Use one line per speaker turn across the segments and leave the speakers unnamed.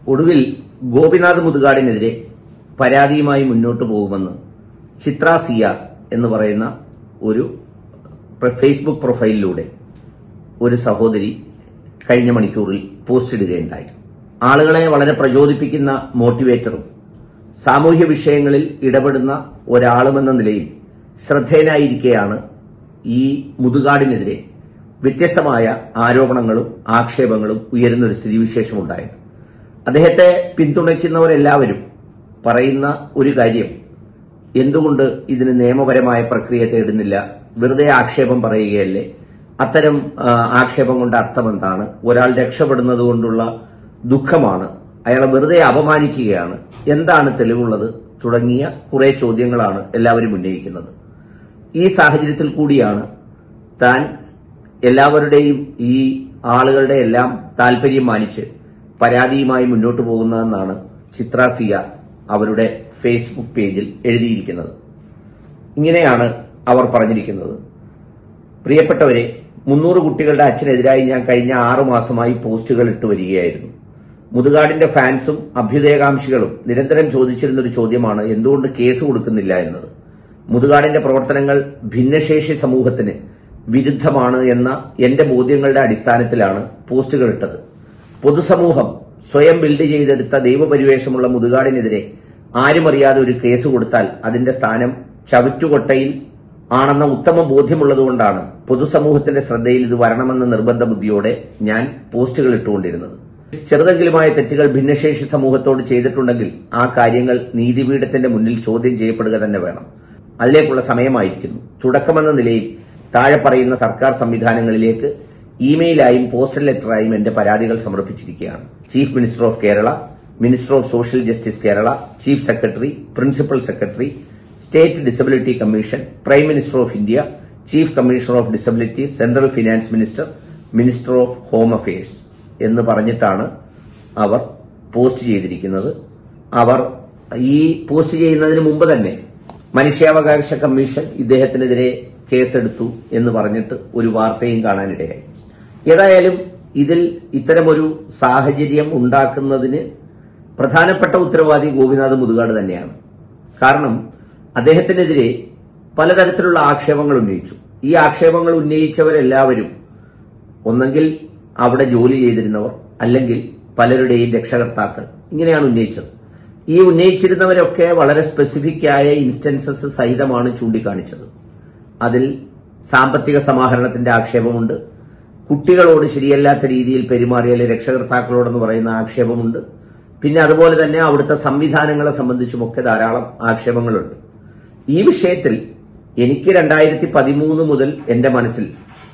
ഒടുവിൽ ഗോപിനാഥ് മുതുകാടിനെതിരെ പരാതിയുമായി മുന്നോട്ട് പോകുമെന്ന് ചിത്ര സിയാർ എന്ന് പറയുന്ന ഒരു ഫേസ്ബുക്ക് പ്രൊഫൈലിലൂടെ ഒരു സഹോദരി കഴിഞ്ഞ മണിക്കൂറിൽ പോസ്റ്റ് ഇടുകയുണ്ടായി. ആളുകളെ വളരെ പ്രചോദിപ്പിക്കുന്ന മോട്ടിവേറ്ററും സാമൂഹ്യ വിഷയങ്ങളിൽ ഇടപെടുന്ന ഒരാളുമെന്ന നിലയിൽ ശ്രദ്ധേയനായിരിക്കെയാണ് ഈ മുതുകാടിനെതിരെ വ്യത്യസ്തമായ ആരോപണങ്ങളും ആക്ഷേപങ്ങളും ഉയരുന്നൊരു സ്ഥിതിവിശേഷമുണ്ടായത്. അദ്ദേഹത്തെ പിന്തുണയ്ക്കുന്നവരെല്ലാവരും പറയുന്ന ഒരു കാര്യം, എന്തുകൊണ്ട് ഇതിന് നിയമപരമായ പ്രക്രിയ തേടുന്നില്ല, വെറുതെ ആക്ഷേപം പറയുകയല്ലേ, അത്തരം ആക്ഷേപം കൊണ്ട് അർത്ഥം എന്താണ്, ഒരാൾ രക്ഷപ്പെടുന്നത് കൊണ്ടുള്ള ദുഃഖമാണ്, അയാളെ വെറുതെ അപമാനിക്കുകയാണ്, എന്താണ് തെളിവുള്ളത് തുടങ്ങിയ കുറെ ചോദ്യങ്ങളാണ് എല്ലാവരും ഉന്നയിക്കുന്നത്. ഈ സാഹചര്യത്തിൽ കൂടിയാണ് താൻ എല്ലാവരുടെയും ഈ ആളുകളുടെ എല്ലാം താല്പര്യം മാനിച്ച് പരാതിയുമായി മുന്നോട്ട് പോകുന്നതെന്നാണ് ചിത്ര സിയാർ അവരുടെ ഫേസ്ബുക്ക് പേജിൽ എഴുതിയിരിക്കുന്നത്. ഇങ്ങനെയാണ് അവർ പറഞ്ഞിരിക്കുന്നത്: പ്രിയപ്പെട്ടവരെ, 300 കുട്ടികളുടെ അച്ഛനെതിരായി ഞാൻ കഴിഞ്ഞ 6 മാസമായി പോസ്റ്റുകൾ ഇട്ടു വരികയായിരുന്നു. മുതുകാടിന്റെ ഫാൻസും അഭ്യുദയകാംക്ഷികളും നിരന്തരം ചോദിച്ചിരുന്നൊരു ചോദ്യമാണ് എന്തുകൊണ്ട് കേസ് കൊടുക്കുന്നില്ല എന്നത്. മുതുകാടിന്റെ പ്രവർത്തനങ്ങൾ ഭിന്നശേഷി സമൂഹത്തിന് വിരുദ്ധമാണ് എന്ന എന്റെ ബോധ്യങ്ങളുടെ അടിസ്ഥാനത്തിലാണ് പോസ്റ്റുകൾ ഇട്ടത്. പൊതുസമൂഹം സ്വയം ബിൽഡ് ചെയ്തെടുത്ത ദൈവപരിവേഷമുള്ള മുതുകാടിനെതിരെ ആരും അറിയാതെ ഒരു കേസ് കൊടുത്താൽ അതിന്റെ സ്ഥാനം ചവിറ്റുകൊട്ടയിൽ ആണെന്ന ഉത്തമ ബോധ്യമുള്ളതുകൊണ്ടാണ് പൊതുസമൂഹത്തിന്റെ ശ്രദ്ധയിൽ ഇത് വരണമെന്ന നിർബന്ധ ബുദ്ധിയോടെ ഞാൻ പോസ്റ്റുകൾ ഇട്ടുകൊണ്ടിരുന്നത്. ചെറുതെങ്കിലുമായ തെറ്റുകൾ ഭിന്നശേഷി സമൂഹത്തോട് ചെയ്തിട്ടുണ്ടെങ്കിൽ ആ കാര്യങ്ങൾ നീതിപീഠത്തിന്റെ മുന്നിൽ ചോദ്യം ചെയ്യപ്പെടുക തന്നെ വേണം. അതിലേക്കുള്ള സമയമായിരിക്കുന്നു. തുടക്കമെന്ന നിലയിൽ താഴെ പറയുന്ന സർക്കാർ സംവിധാനങ്ങളിലേക്ക് ഇമെയിലായും പോസ്റ്റൽ ലെറ്ററായും എന്റെ പരാതികൾ സമർപ്പിച്ചിരിക്കുകയാണ്. Chief minister of Kerala, minister of social justice Kerala, chief secretary, principal secretary, state disability commission, prime minister of India, chief commissioner of disabilities, central finance minister, minister of home affairs എന്ന് പറഞ്ഞിട്ടാണ് അവർ പോസ്റ്റ് ചെയ്തിരിക്കുന്നത്. അവർ ഈ post ചെയ്യുന്നതിന് മുമ്പ് തന്നെ മനുഷ്യാവകാശ commission ഇദ്ദേഹത്തിനെതിരെ കേസെടുത്തു എന്ന് പറഞ്ഞിട്ട് ഒരു വാർത്തയും കാണാനിടയായി. ഏതായാലും ഇതിൽ ഇത്തരമൊരു സാഹചര്യം ഉണ്ടാക്കുന്നതിന് പ്രധാനപ്പെട്ട ഉത്തരവാദി ഗോപിനാഥ് മുതുകാട് തന്നെയാണ്. കാരണം അദ്ദേഹത്തിനെതിരെ പലതരത്തിലുള്ള ആക്ഷേപങ്ങൾ ഉന്നയിച്ചു. ഈ ആക്ഷേപങ്ങൾ ഉന്നയിച്ചവരെല്ലാവരും ഒന്നെങ്കിൽ അവിടെ ജോലി ചെയ്തിരുന്നവർ, അല്ലെങ്കിൽ പലരുടെയും രക്ഷകർത്താക്കൾ, ഇങ്ങനെയാണ് ഉന്നയിച്ചത്. ഈ ഉന്നയിച്ചിരുന്നവരൊക്കെ വളരെ സ്പെസിഫിക് ആയ ഇൻസ്റ്റൻസസ് സഹിതമാണ് ചൂണ്ടിക്കാണിച്ചത്. അതിൽ സാമ്പത്തിക സമാഹരണത്തിന്റെ ആക്ഷേപമുണ്ട്, കുട്ടികളോട് ശരിയല്ലാത്ത രീതിയിൽ പെരുമാറിയാലെ രക്ഷകർത്താക്കളോടെന്ന് പറയുന്ന ആക്ഷേപമുണ്ട്, പിന്നെ അതുപോലെ തന്നെ അവിടുത്തെ സംവിധാനങ്ങളെ സംബന്ധിച്ചുമൊക്കെ ധാരാളം ആക്ഷേപങ്ങളുണ്ട്. ഈ വിഷയത്തിൽ എനിക്ക് 2013 മുതൽ എന്റെ മനസ്സിൽ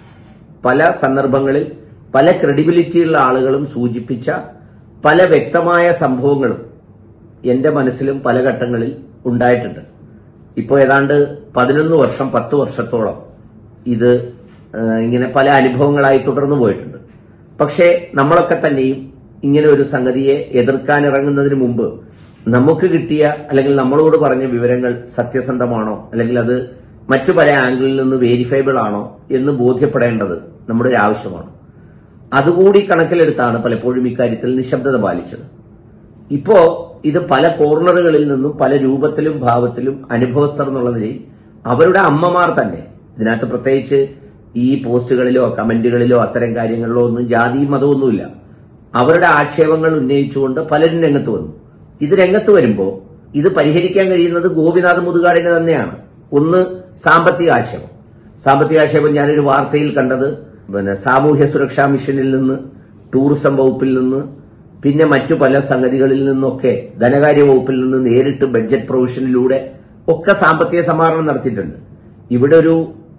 പല സന്ദർഭങ്ങളിൽ പല ക്രെഡിബിലിറ്റിയുള്ള ആളുകളും സൂചിപ്പിച്ച പല വ്യക്തമായ സംഭവങ്ങളും എന്റെ മനസ്സിലും പല ഘട്ടങ്ങളിൽ ഉണ്ടായിട്ടുണ്ട്. ഇപ്പോൾ ഏതാണ്ട് 11 വർഷം 10 വർഷത്തോളം ഇത് ഇങ്ങനെ പല അനുഭവങ്ങളായി തുടർന്നു പോയിട്ടുണ്ട്. പക്ഷേ നമ്മളൊക്കെ തന്നെയും ഇങ്ങനെ ഒരു സംഗതിയെ എതിർക്കാൻ ഇറങ്ങുന്നതിന് മുമ്പ് നമുക്ക് കിട്ടിയ അല്ലെങ്കിൽ നമ്മളോട് പറഞ്ഞ വിവരങ്ങൾ സത്യസന്ധമാണോ, അല്ലെങ്കിൽ അത് മറ്റു പല ആംഗിളിൽ നിന്ന് വേരിഫൈബിൾ ആണോ എന്ന് ബോധ്യപ്പെടേണ്ടത് നമ്മുടെ ഒരു ആവശ്യമാണ്. അതുകൂടി കണക്കിലെടുത്താണ് പലപ്പോഴും ഇക്കാര്യത്തിൽ നിശബ്ദത പാലിച്ചത്. ഇപ്പോ ഇത് പല കോർണറുകളിൽ നിന്നും പല രൂപത്തിലും ഭാവത്തിലും അനുഭവസ്ഥർ എന്നുള്ള നിലയിൽ അവരുടെ അമ്മമാർ തന്നെ, ഇതിനകത്ത് പ്രത്യേകിച്ച് ഈ പോസ്റ്റുകളിലോ കമന്റുകളിലോ അത്തരം കാര്യങ്ങളിലോ ഒന്നും ജാതിയും മതമൊന്നുമില്ല, അവരുടെ ആക്ഷേപങ്ങൾ ഉന്നയിച്ചുകൊണ്ട് പലരും രംഗത്ത് വന്നു. ഇത് രംഗത്ത് വരുമ്പോൾ ഇത് പരിഹരിക്കാൻ കഴിയുന്നത് ഗോപിനാഥ് മുതുകാടിനെ തന്നെയാണ്. ഒന്ന്, സാമ്പത്തിക ആക്ഷേപം. സാമ്പത്തിക ആക്ഷേപം ഞാനൊരു വാർത്തയിൽ കണ്ടത് സാമൂഹ്യ സുരക്ഷാ മിഷനിൽ നിന്ന്, ടൂറിസം വകുപ്പിൽ നിന്ന്, പിന്നെ മറ്റു പല സംഗതികളിൽ നിന്നൊക്കെ, ധനകാര്യ വകുപ്പിൽ നിന്ന് നേരിട്ട് ബഡ്ജറ്റ് പ്രൊവിഷനിലൂടെ ഒക്കെ സാമ്പത്തിക സമാഹരണം നടത്തിയിട്ടുണ്ട്. ഇവിടെ ഒരു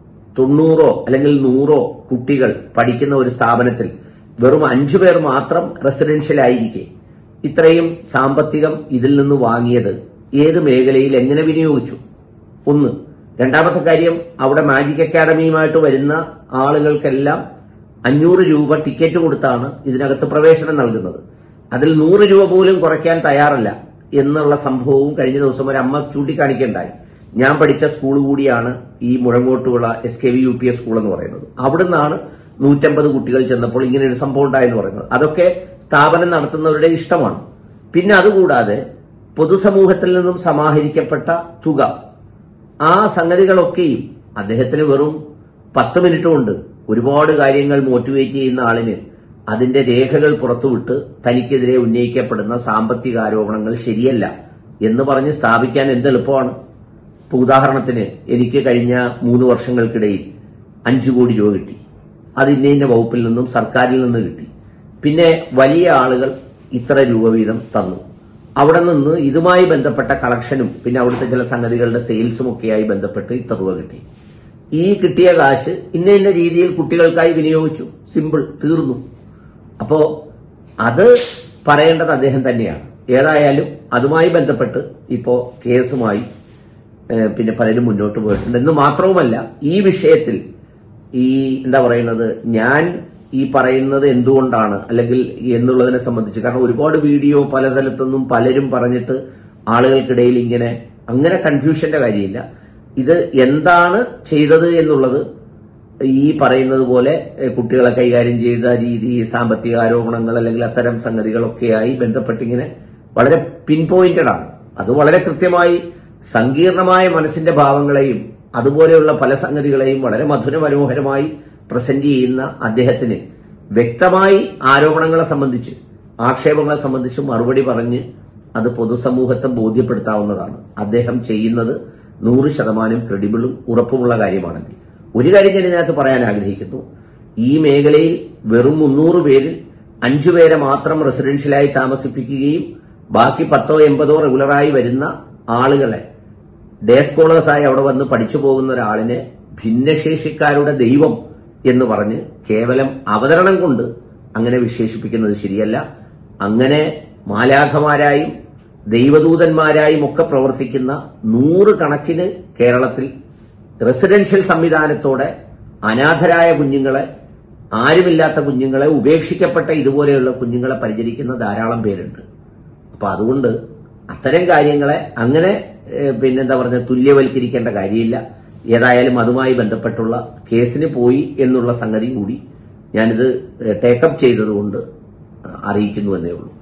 90 അല്ലെങ്കിൽ 100 കുട്ടികൾ പഠിക്കുന്ന ഒരു സ്ഥാപനത്തിൽ വെറും 5 പേർ മാത്രം റെസിഡൻഷ്യൽ ആയിരിക്കെ ഇത്രയും സാമ്പത്തികം ഇതിൽ നിന്ന് വാങ്ങിയത് ഏത് മേഖലയിൽ എങ്ങനെ വിനിയോഗിച്ചു? ഒന്ന്. രണ്ടാമത്തെ കാര്യം, അവിടെ മാജിക് അക്കാഡമിയുമായിട്ട് വരുന്ന ആളുകൾക്കെല്ലാം 500 രൂപ ടിക്കറ്റ് കൊടുത്താണ് ഇതിനകത്ത് പ്രവേശനം നൽകുന്നത്. അതിൽ 100 രൂപ പോലും കുറയ്ക്കാൻ തയ്യാറല്ല എന്നുള്ള സംഭവവും കഴിഞ്ഞ ദിവസം ഒരു അമ്മ ചൂണ്ടിക്കാണിക്കുകയുണ്ടായി. ഞാൻ പഠിച്ച സ്കൂൾ കൂടിയാണ് ഈ മുഴങ്ങോട്ടുള്ള SKV UPS സ്കൂൾ എന്ന് പറയുന്നത്. അവിടുന്നാണ് 150 കുട്ടികൾ ചെന്നപ്പോൾ ഇങ്ങനെ ഒരു സംഭവം ഉണ്ടായെന്ന് പറയുന്നത്. അതൊക്കെ സ്ഥാപനം നടത്തുന്നവരുടെ ഇഷ്ടമാണ്. പിന്നെ അതുകൂടാതെ പൊതുസമൂഹത്തിൽ നിന്നും സമാഹരിക്കപ്പെട്ട തുക, ആ സംഗതികളൊക്കെയും അദ്ദേഹത്തിന് വെറും 10 മിനിറ്റ് കൊണ്ട് ഒരുപാട് കാര്യങ്ങൾ മോട്ടിവേറ്റ് ചെയ്യുന്ന ആളിന് അതിന്റെ രേഖകൾ പുറത്തുവിട്ട് തനിക്കെതിരെ ഉന്നയിക്കപ്പെടുന്ന സാമ്പത്തിക ആരോപണങ്ങൾ ശരിയല്ല എന്ന് പറഞ്ഞ് സ്ഥാപിക്കാൻ എന്ത് എളുപ്പമാണ്. ഇപ്പൊ ഉദാഹരണത്തിന് എനിക്ക് കഴിഞ്ഞ 3 വർഷങ്ങൾക്കിടയിൽ 5 കോടി രൂപ കിട്ടി. അത് ഇന്ന വകുപ്പിൽ നിന്നും സർക്കാരിൽ നിന്ന് കിട്ടി. പിന്നെ വലിയ ആളുകൾ ഇത്ര രൂപ വീതം തന്നു. അവിടെ നിന്ന് ഇതുമായി ബന്ധപ്പെട്ട കളക്ഷനും പിന്നെ അവിടുത്തെ ചില സംഗതികളുടെ സെയിൽസും ഒക്കെയായി ബന്ധപ്പെട്ട് ഇത്ര രൂപ കിട്ടി. ഈ കിട്ടിയ കാശ് ഇന്ന രീതിയിൽ കുട്ടികൾക്കായി വിനിയോഗിച്ചു. സിമ്പിൾ, തീർന്നു. അപ്പോ അത് പറയേണ്ടത് അദ്ദേഹം തന്നെയാണ്. ഏതായാലും അതുമായി ബന്ധപ്പെട്ട് ഇപ്പോ കേസുമായി പിന്നെ പലരും മുന്നോട്ട് പോയിട്ടുണ്ട്. എന്ന് മാത്രവുമല്ല, ഈ വിഷയത്തിൽ എന്താ പറയുന്നത്, ഞാൻ ഈ പറയുന്നത് എന്തുകൊണ്ടാണ് അല്ലെങ്കിൽ എന്നുള്ളതിനെ സംബന്ധിച്ച്, കാരണം ഒരുപാട് വീഡിയോ പല സ്ഥലത്തുനിന്നും പലരും പറഞ്ഞിട്ട് ആളുകൾക്കിടയിൽ അങ്ങനെ കൺഫ്യൂഷന്റെ കാര്യമില്ല. ഇത് എന്താണ് ചെയ്തത് എന്നുള്ളത് ഈ പറയുന്നത് പോലെ കുട്ടികളെ കൈകാര്യം ചെയ്ത രീതി, സാമ്പത്തിക ആരോപണങ്ങൾ അല്ലെങ്കിൽ അത്തരം സംഗതികളൊക്കെയായി ബന്ധപ്പെട്ടിങ്ങനെ വളരെ പിൻ പോയിന്റഡ് ആണ്. അത് വളരെ കൃത്യമായി സങ്കീർണമായ മനസ്സിന്റെ ഭാവങ്ങളെയും അതുപോലെയുള്ള പല സംഗതികളെയും വളരെ മധുര മനോഹരമായി പ്രസന്റ് ചെയ്യുന്ന അദ്ദേഹത്തിന് വ്യക്തമായി ആരോപണങ്ങളെ സംബന്ധിച്ച്, ആക്ഷേപങ്ങളെ സംബന്ധിച്ച് മറുപടി പറഞ്ഞ് അത് പൊതുസമൂഹത്തെ ബോധ്യപ്പെടുത്താവുന്നതാണ്. അദ്ദേഹം ചെയ്യുന്നത് 100% ക്രെഡിബിളും ഉറപ്പുമുള്ള കാര്യമാണെങ്കിൽ. ഒരു കാര്യം ഞാൻ ഇതിനകത്ത് പറയാൻ ആഗ്രഹിക്കുന്നു. ഈ മേഖലയിൽ വെറും 300 പേരിൽ 5 പേരെ മാത്രം റെസിഡൻഷ്യലായി താമസിപ്പിക്കുകയും ബാക്കി 10ഓ 80ഓ റെഗുലറായി വരുന്ന ആളുകളെ ഡേ സ്കോളേഴ്സായി അവിടെ വന്ന് പഠിച്ചു പോകുന്ന ഒരാളിനെ ഭിന്നശേഷിക്കാരുടെ ദൈവം എന്ന് പറഞ്ഞ് കേവലം അവതരണം കൊണ്ട് അങ്ങനെ വിശേഷിപ്പിക്കുന്നത് ശരിയല്ല. അങ്ങനെ മാലാഖമാരായും ദൈവദൂതന്മാരായും ഒക്കെ പ്രവർത്തിക്കുന്ന 100 കണക്കിന് കേരളത്തിൽ റെസിഡൻഷ്യൽ സംവിധാനത്തോടെ അനാഥരായ കുഞ്ഞുങ്ങളെ, ആരുമില്ലാത്ത കുഞ്ഞുങ്ങളെ, ഉപേക്ഷിക്കപ്പെട്ട ഇതുപോലെയുള്ള കുഞ്ഞുങ്ങളെ പരിചരിക്കുന്ന ധാരാളം പേരുണ്ട്. അപ്പൊ അതുകൊണ്ട് അത്തരം കാര്യങ്ങളെ അങ്ങനെ തുല്യവൽക്കരിക്കേണ്ട കാര്യമില്ല. ഏതായാലും അതുമായി ബന്ധപ്പെട്ടുള്ള കേസിന് പോയി എന്നുള്ള സംഗതി കൂടി ഞാനിത് ടേക്കപ്പ് ചെയ്തതുകൊണ്ട് അറിയിക്കുന്നു എന്നേ ഉള്ളൂ.